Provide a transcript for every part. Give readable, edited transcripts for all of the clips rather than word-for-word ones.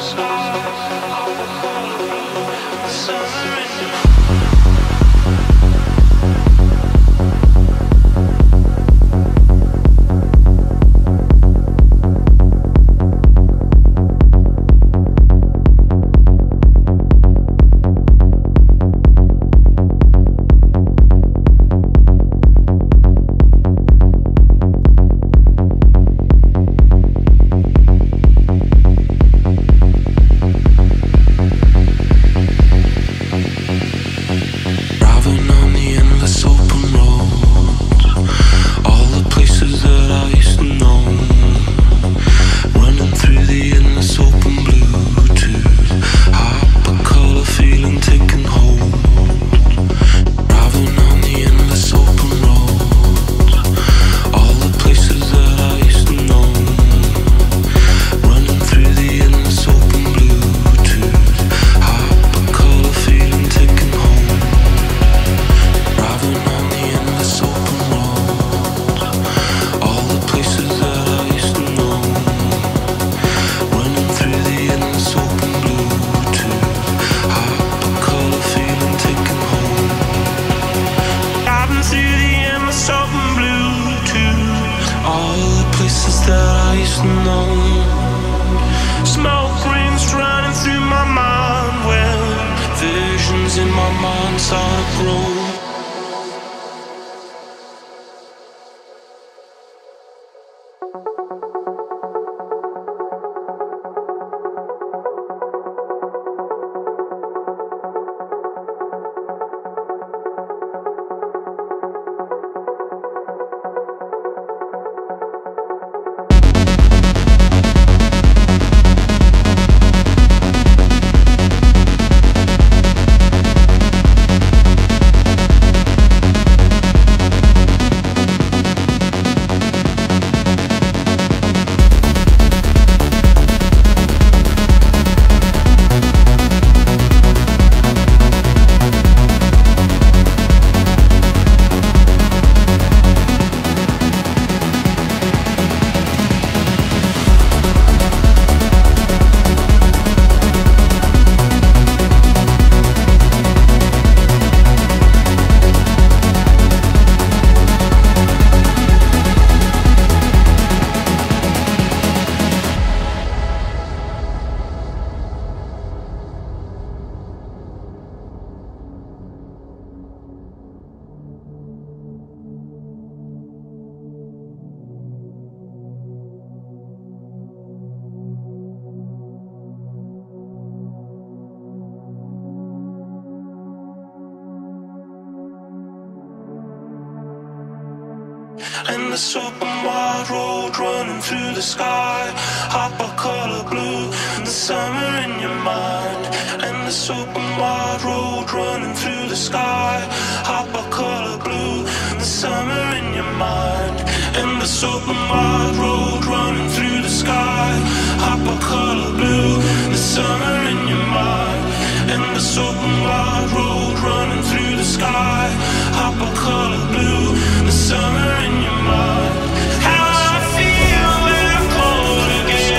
And this open wide road running through the sky, hypercolour blue, the summer in your mind. And this open wide road running through the sky, hypercolour blue, the summer in your mind. And this open wide road running through the sky, hypercolour blue, the summer in your mind. And this open wide road running through the sky, hypercolour blue, the summer in your mind. How I feel when I'm cold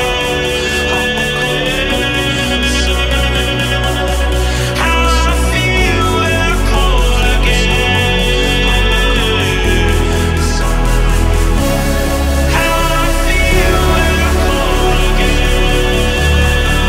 again. How I feel when I'm cold again. How I feel when I'm cold again.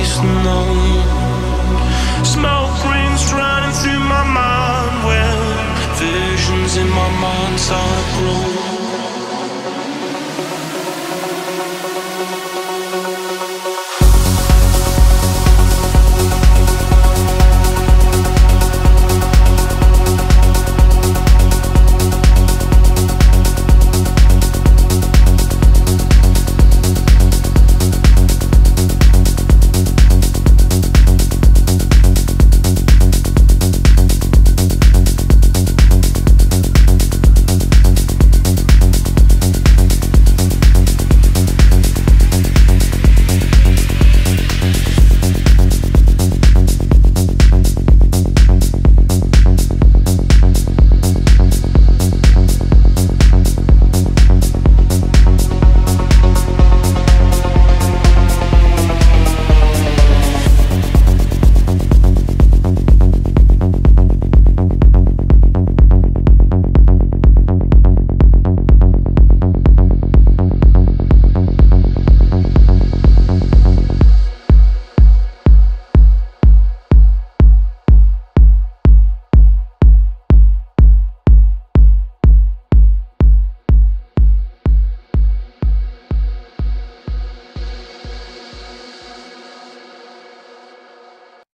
used to know. Smoke rings running through my mind when visions in my mind's eye.